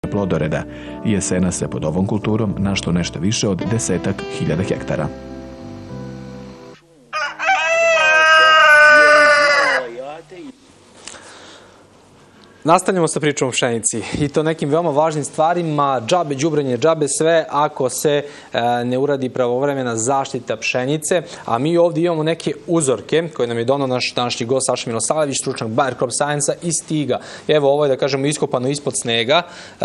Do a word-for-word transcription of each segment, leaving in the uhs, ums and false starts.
plodoreda. Jesena se pod ovom kulturom našlo nešto više od desetak hiljada hektara. Nastavljamo sa pričom o pšenici i to nekim veoma važnim stvarima, džabe, đubrenje, džabe sve ako se e, ne uradi pravovremena zaštita pšenice, a mi ovdje imamo neke uzorke koje nam je donao naš današnji gost Saša Milosavljević, stručnjak Bayer Crop Science-a iz Stiga. Evo, ovo je, da kažemo, iskopano ispod snega.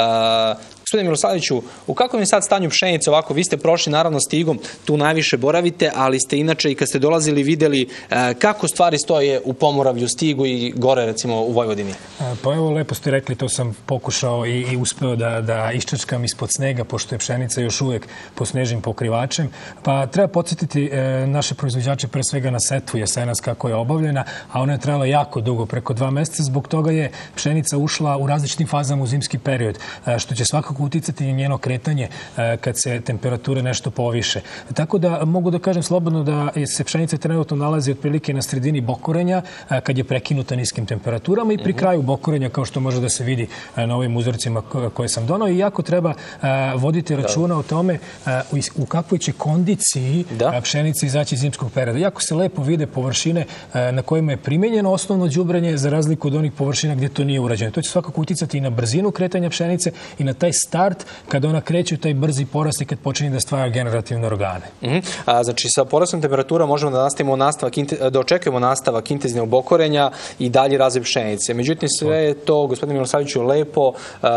E, Gospodine Milosavljeviću, u kakvom je sad stanju pšenice ovako? Vi ste prošli naravno Stigom, tu najviše boravite, ali ste inače i kad ste dolazili vidjeli e, kako stvari stoje u Pomoravlju, Stigu i gore recimo u Vojvodini? Pa evo, lepo ste rekli, to sam pokušao i, i uspeo da, da iščačkam ispod snega, pošto je pšenica još uvijek pod snežnim pokrivačem. Pa treba podsjetiti e, naše proizvođače pre svega na setvu jesenas kako je obavljena, a ona je trajala jako dugo, preko dva mjeseca. Zbog toga je pšenica ušla u različitim fazama u zimski period, e, što će svakako uticati na njeno kretanje e, kad se temperature nešto poviše. Tako da mogu da kažem slobodno da se pšenica trenutno nalazi otprilike na sredini bokorenja, e, kad je prekinuta niskim temperaturama i pri kraju bokorenja, kao što može da se vidi na ovim uzorcima koje sam donao. I jako treba voditi računa o tome u kakvoj će kondiciji pšenica izaći iz zimskog perioda. Jako se lepo vide površine na kojima je primenjeno osnovno đubrenje za razliku od onih površina gdje to nije urađeno. To će svakako uticati i na brzinu kretanja pšenice i na taj start kada ona kreće u taj brzi porast i kad počinje da stvara generativne organe. Znači, sa porastom temperatura možemo da nastavimo nastavak, da očekujemo nastavak intenzivnog bokorenja i dalje razvoj pšenice. Međutim, sve je to, gospodine Milosavljeviću, lepo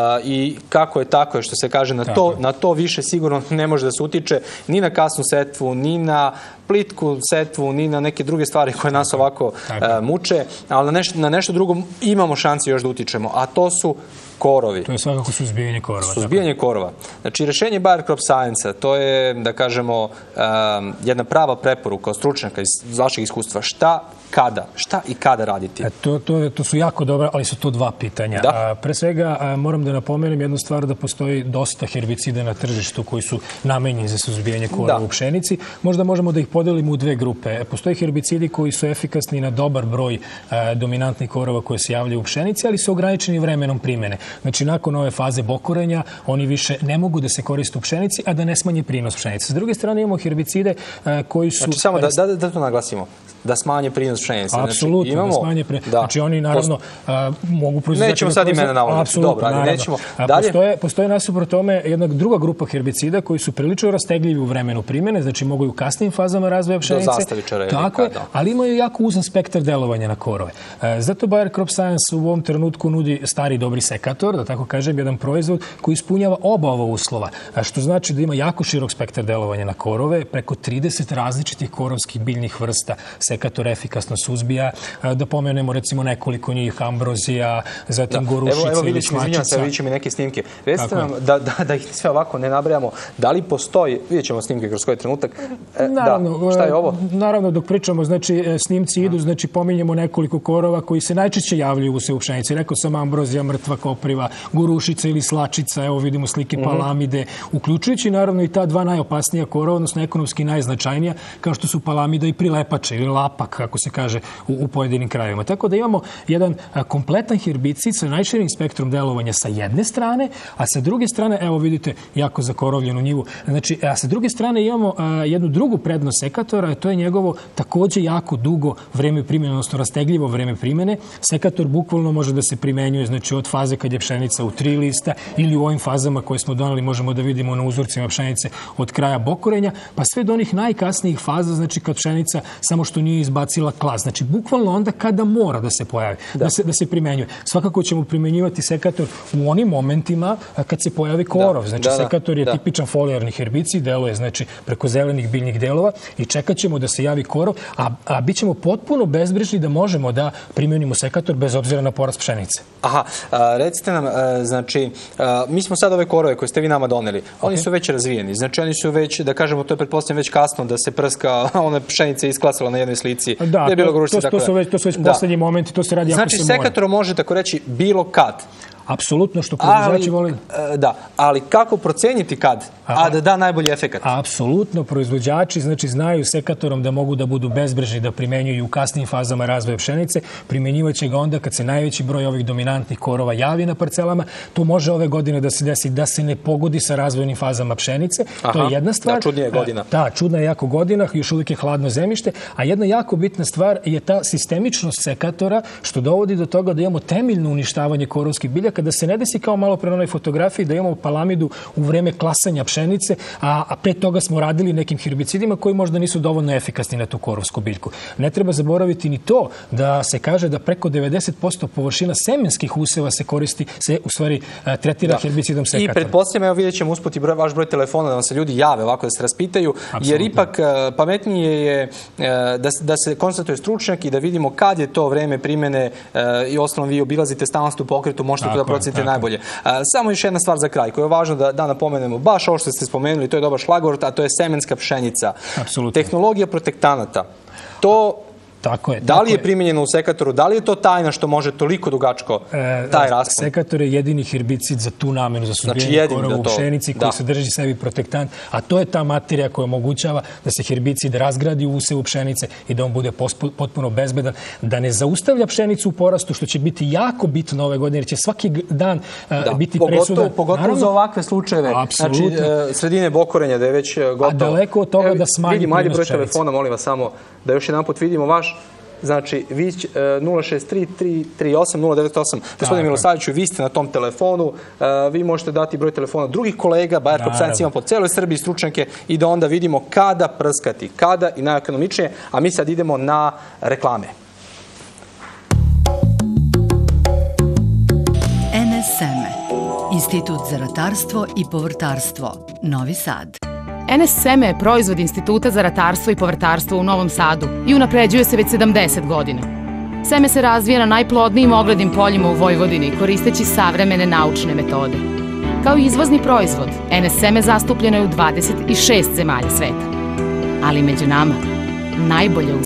i kako je tako je, što se kaže, na to, na to više sigurno ne može da se utiče ni na kasnu setvu, ni na plitku setvu, ni na neke druge stvari koje nas ovako muče, ali na nešto, na nešto drugo imamo šanse još da utičemo, a to su korovi. To je svakako suzbijanje korova. Suzbijanje korova. Znači, rješenje Bayer Crop Science-a, to je, da kažemo, um, jedna prava preporuka od stručnjaka iz vašeg iskustva. Šta, kada? Šta i kada raditi? E, to, to, to su jako dobra, ali su to dva pitanja. A, pre svega, a, moram da napomenem jednu stvar, da postoji dosta herbicida na tržištu koji su namenjeni za suzbijanje korova u pšenici. Možda možemo da ih podelimo u dve grupe. Postoje herbicidi koji su efikasni na dobar broj a, dominantnih korova koje se javljaju u pšenici, ali su ograničeni vremenom primjene. Znači, nakon ove faze bokorenja, oni više ne mogu da se koriste u pšenici, a da ne smanje prinos pšenice. S druge strane, imamo herbicide a, koji su... Znači, samo da, da, da to naglasimo. Da smanje prinos pšenice. Apsolutno, znači, imamo, da smanje prinos. Da. Znači, oni naravno Post... a, mogu proizvoditi... Nećemo sad imena navoditi. Apsolutno, Dobro, ali nećemo. Dalje? Postoje, postoje nasuprot tome jedna druga grupa herbicida koji su prilično rastegljivi u vremenu primjene, znači mogu i u kasnim fazama razvoja pšenice. Do zastavičara. Tako je, ali imaju jako uzan spektar delovanja na korove. E, zato Bayer Crop Science u ovom trenutku nudi stari dobri sekator, da tako kažem, jedan proizvod koji ispunjava oba ova uslova, a što znači da ima jako širok spektar delovanja na korove, preko trideset različitih korovskih biljnih vrsta sekator efikasno suzbija. Da pomenemo recimo nekoliko njih, ambrozija, zatim da. gorušica evo, evo, ili šmačica. Izvinjam se, vidjet ćemo i neke snimke. Recite nam, da, da, da ih sve ovako ne nabrajamo, da li postoji, vidjet ćemo snimke kroz koji trenutak, e, naravno, da, šta je ovo? Naravno, dok pričamo, znači, snimci idu, znači, pominjemo nekoliko korova koji se najčešće javljaju se u pšenici. Rekao sam ambrozija, mrtva kopriva, gorušica ili slačica, evo vidimo slike mm-hmm. palamide, uključujući naravno i ta dva najopasnija korova, odnosno ekonomski najznačajnija, kao što su palamida i prilepače ili lapak, kako se kaže u, u pojedinim krajevima. Tako da imamo jedan a, kompletan herbicid sa najširim spektrom delovanja sa jedne strane, a sa druge strane, evo vidite, jako zakorovljenu njivu. Znači, a sa druge strane imamo a, jednu drugu prednost sekatora, a to je njegovo također jako dugo vreme primjene, odnosno rastegljivo vreme primjene. Sekator bukvalno može da se primenjuje, znači od faze kad je pšenica u tri lista ili u ovim fazama koje smo donali, možemo da vidimo na uzorcima pšenice od kraja bokorenja, pa sve do onih najkasnijih faza, znači kad pšenica samo što nije izbacila klas. Znači, bukvalno onda kada mora da se pojavi, da, da, se, da se primenjuje. Svakako ćemo primenjivati sekator u onim momentima kad se pojavi korov. Znači, da, da, sekator je da. tipičan folijarni herbicid, deluje znači preko zelenih biljnih delova i čekat ćemo da se javi korov, a, a bit ćemo potpuno bezbrižni da možemo da primenimo sekator bez obzira na porast pšenice. Aha, a, recite nam, a, znači, a, mi smo sad ove korove koje ste vi nama doneli, oni okay. su već razvijeni, znači oni su već, da kažemo, to je pretpostavljeno već kasno da se prska, one pšenice isklasala na jednoj slici. Da, to, to, to, to su već, to su već da. poslednji momenti, to se radi znači, ako se mora. Znači, sekator može, tako reći, bilo kad. Apsolutno, što proizvođači vole... Da, ali kako proceniti kad, a da da najbolji efekat? Apsolutno, proizvođači znači znaju sekatorom da mogu da budu bezbrižni, da primenjuju u kasnim fazama razvoja pšenice, primenjivaće ga onda kad se najveći broj ovih dominantnih korova javi na parcelama. To može ove godine da se desi da se ne pogodi sa razvojnim fazama pšenice. Aha, to je jedna stvar. Da, čudnija je godina. Da, čudna je jako godina, još uvijek je hladno zemljište, a jedna jako bitna stvar je ta sistemičnost sekatora, što dovodi do toga da imamo temeljno uništavanje korovskih biljaka, da se ne desi kao malo pre na onoj fotografiji da imamo palamidu u vreme klasanja pšenice, a, a pre toga smo radili nekim herbicidima koji možda nisu dovoljno efikasni na tu korovsku biljku. Ne treba zaboraviti ni to da se kaže da preko devedeset posto površina semenskih useva se koristi, se u stvari tretira da. herbicidom sekatora. I pretpostavljam, evo vidjet ćemo usput i broj, vaš broj telefona da vam se ljudi jave ovako da se raspitaju, Absolutno. jer ipak pametnije je da, da se konstatuje stručnjak i da vidimo kad je to vreme primene i osnovno vi obilazite stalnost u pokretu, možete to da procenite najbolje. Samo još jedna stvar za kraj koja je važno da, da napomenemo, baš ovo što ste spomenuli, to je dobar šlagvort, a to je semenska pšenica. Apsolutno. Tehnologija protektanata. To Tako je. Da li je primjenjeno u sekatoru? Da li je to tajna što može toliko dugačko e, taj raspon? Sekator je jedini herbicid za tu namenu, za suzbijanje znači, korova u pšenici koji sadrži sebi protektant, a to je ta materija koja omogućava da se herbicid razgradi u usevu pšenice i da on bude potpuno bezbedan, da ne zaustavlja pšenicu u porastu, što će biti jako bitno ove godine, jer će svaki dan da, biti pogotovo, presudan. Pogotovo Naravno, za ovakve slučajeve. Apsolutno. Znači, sredine bokorenja da je već gotovo. A daleko od toga da smanji prinos pšenice. Broj telefona, molim vas samo da još jedan put vidimo vaš. Znači, vi nula šest tri tri tri osam nula devet osam. Gospodine Milosavljeviću, vi ste na tom telefonu. Vi možete dati broj telefona drugih kolega, Bayer Crop ima po celoj Srbiji stručnjake i da onda vidimo kada prskati, kada i najekonomičnije. A mi sad idemo na reklame. N S M, Institut za ratarstvo i povrtarstvo, Novi Sad. N S seme je proizvod Instituta za ratarstvo i povrtarstvo u Novom Sadu i unapređuje se već sedamdeset godina. Seme se razvija na najplodnijim oglednim poljima u Vojvodini koristeći savremene naučne metode. Kao izvozni proizvod, N S seme zastupljeno je u dvadeset šest zemalja sveta. Ali među nama, najbolje u